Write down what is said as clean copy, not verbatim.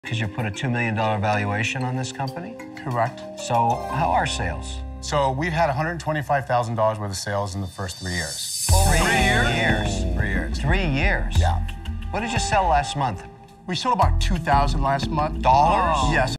Because you put a $2 million valuation on this company? Correct. So how are sales? So we've had $125,000 worth of sales in the first 3 years. Oh, 3 years? 3 years. 3 years? Yeah. What did you sell last month? We sold about $2,000 last month. Dollars? Yes.